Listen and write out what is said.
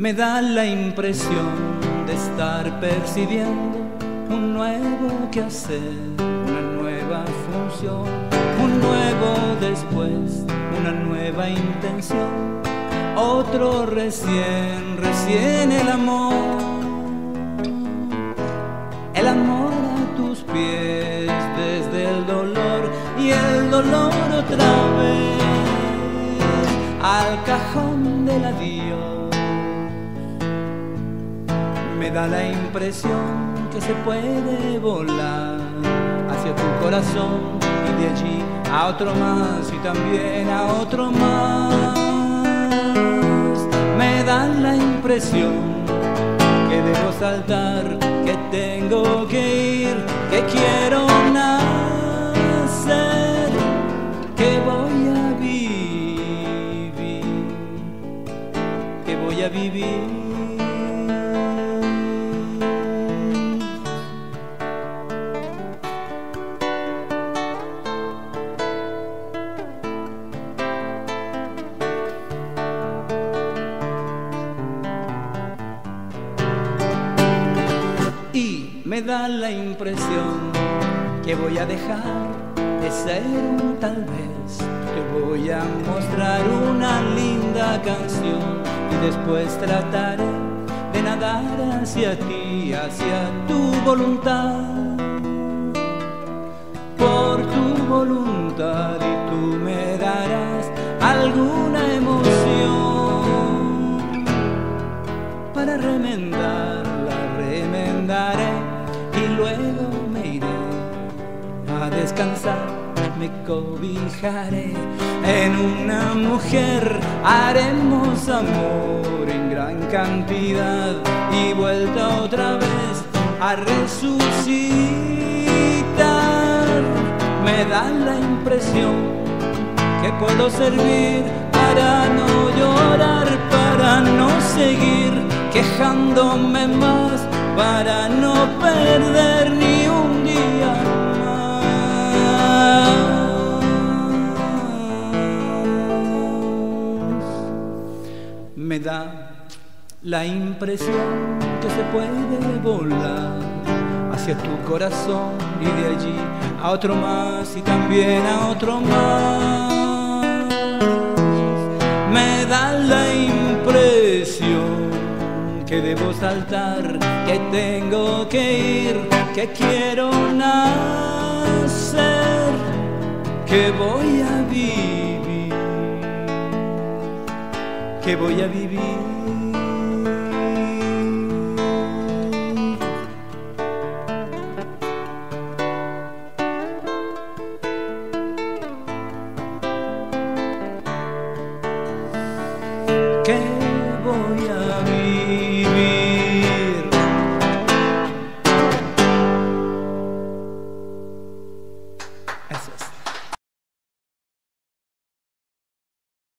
Me da la impresión de estar percibiendo un nuevo quehacer, una nueva función, un nuevo después, una nueva intención, otro recién el amor a tus pies desde el dolor y el dolor otra vez al cajón del adiós. Me da la impresión que se puede volar hacia tu corazón y de allí a otro más y también a otro más. Me da la impresión que debo saltar, que tengo que ir, que quiero nacer, que voy a vivir, que voy a vivir. Y me da la impresión que voy a dejar de ser un tal vez. Te voy a mostrar una linda canción y después trataré de nadar hacia ti, hacia tu voluntad. Por tu voluntad y tú me darás alguna emoción para remendarla, remendaré y luego me iré a descansar. Me cobijaré en una mujer, haremos amor en gran cantidad y vuelta otra vez a resucitar. Me da la impresión que puedo servir para no llorar, para no seguir quejándome más, para no perder ni un día más. Me da la impresión que se puede volar hacia tu corazón y de allí a otro más y también a otro más. Me da la impresión que debo saltar, que tengo que ir, que quiero nacer, que voy a vivir, que voy a vivir. Que